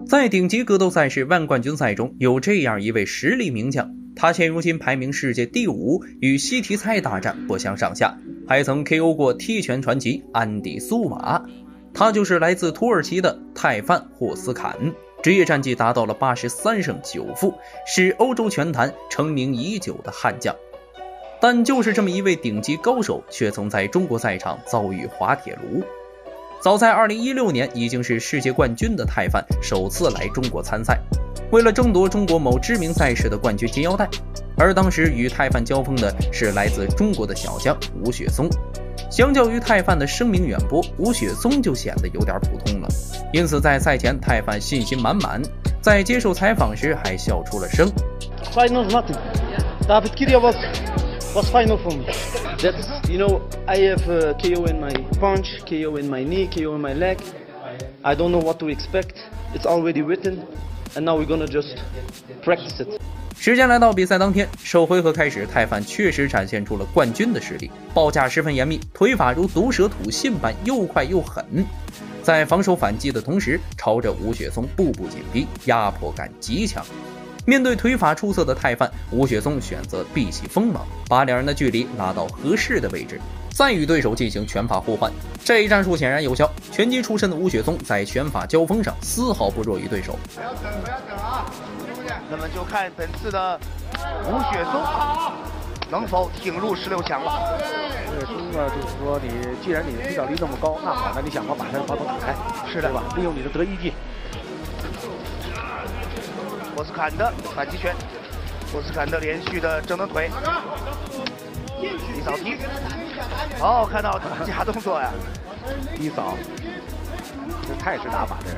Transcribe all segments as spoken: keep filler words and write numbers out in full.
在顶级格斗赛事万冠军赛中，有这样一位实力名将，他现如今排名世界第五，与西提蔡大战不相上下，还曾 K O 过踢拳传奇安迪苏瓦。他就是来自土耳其的泰范霍斯坎，职业战绩达到了八十三胜九负，是欧洲拳坛成名已久的悍将。但就是这么一位顶级高手，却曾在中国赛场遭遇滑铁卢。早在二零一六年，已经是世界冠军的泰范首次来中国参赛，为了争夺中国某知名赛事的冠军金腰带。而当时与泰范交锋的是来自中国的小将吴雪松。相较于泰范的声名远播，吴雪松就显得有点普通了。因此在赛前，泰范信心满满，在接受采访时还笑出了声。 Final nothing. David Kiria was was final for me. That's you know I have uh, K O in my punch, K O in my knee, K O in my leg. I don't know what to expect. It's already written, and now we're gonna just practice it. 时间来到比赛当天，首回合开始，泰范确实展现出了冠军的实力，报价十分严密，腿法如毒蛇吐信般又快又狠，在防守反击的同时，朝着吴雪松步步紧逼，压迫感极强。面对腿法出色的泰范，吴雪松选择避其锋芒，把两人的距离拉到合适的位置，再与对手进行拳法互换。这一战术显然有效，拳击出身的吴雪松在拳法交锋上丝毫不弱于对手。 不要整，不要整啊！那么就看本次的吴雪松能否挺入十六强了。 这说呢，就是说你既然你推导力这么高，那好，那你想办法把它把它打开，是的吧？利用你的得意技。 霍斯坎的反击拳，霍斯坎的连续的正蹬腿，低扫踢。哦，看到假动作呀， 低扫，这泰式打法这是。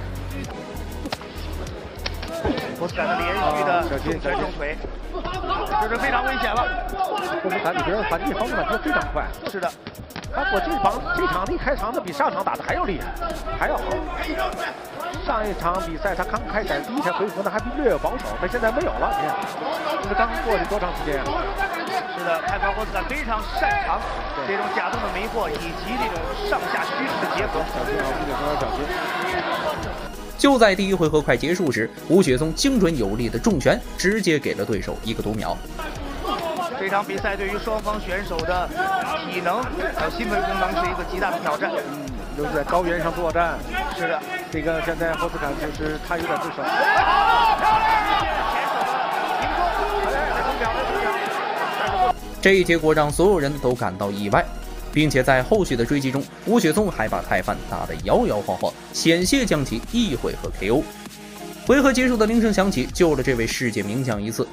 霍斯坎的连续的重拳重腿，这是非常危险了。 霍斯坎里边反击防守反击非常快。 是的， 他我这场这场一开场的比上场打的还要厉害，还要好。上一场比赛他刚开展第一场回合呢，还略有保守，但现在没有了。你看，这是刚过去多长时间？ 是的，泰范霍斯坎非常擅长这种假动的迷惑以及这种上下虚实的结合。 小心啊，吴雪松小心。 就在第一回合快结束时，吴雪松精准有力的重拳直接给了对手一个读秒。 这场比赛对于双方选手的体能还有心肺功能是一个极大的挑战。 嗯，都是在高原上作战。 是的， 这个现在霍斯坎就是他有点对手。 这一结果让所有人都感到意外，并且在后续的追击中，吴雪松还把泰范打得摇摇晃晃，险些将其一回合 K O。回合结束的铃声响起，救了这位世界名将一次。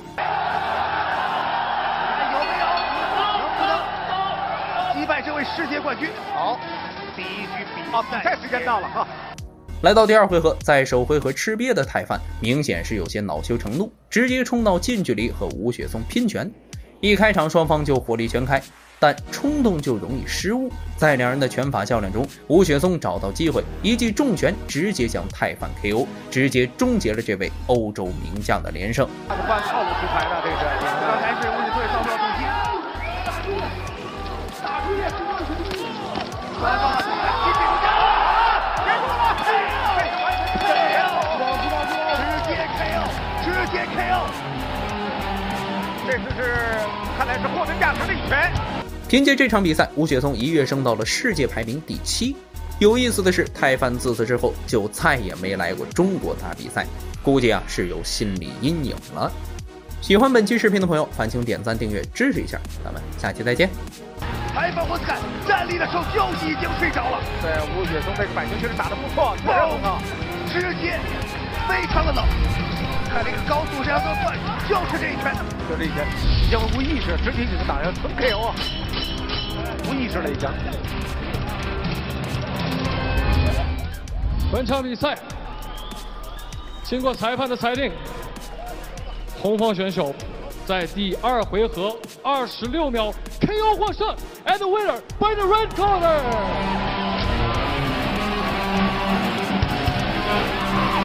击败这位世界冠军。好，第一局比赛比赛时间到了哈。 来到第二回合，在首回合吃瘪的泰范明显是有些恼羞成怒，直接冲到近距离和吴雪松拼拳。一开场双方就火力全开，但冲动就容易失误。在两人的拳法较量中，吴雪松找到机会，一记重拳直接将泰范 K O， 直接终结了这位欧洲名将的连胜。 他是换套路出牌的，这是刚才是吴雪松也遭到重击。直接 K O， 这次是看来是货真价实的一拳。 凭借这场比赛，吴雪松一跃升到了世界排名第七。有意思的是，泰范自此之后就再也没来过中国打比赛，估计啊是有心理阴影了。喜欢本期视频的朋友，烦请点赞订阅支持一下，咱们下期再见。 泰范霍斯坎站立的时候就已经睡着了。 对，吴雪松这个反击确实打得不错，确实很好， 直接非常的冷。看这个高速这样的算，就是这一拳， 就这一拳，已经无意识，直接就是打人纯 K O 啊，无意识了已经。 本场比赛经过裁判的裁定，红方选手在第二回合二十六秒 K O 获胜 ，and winner by the red corner。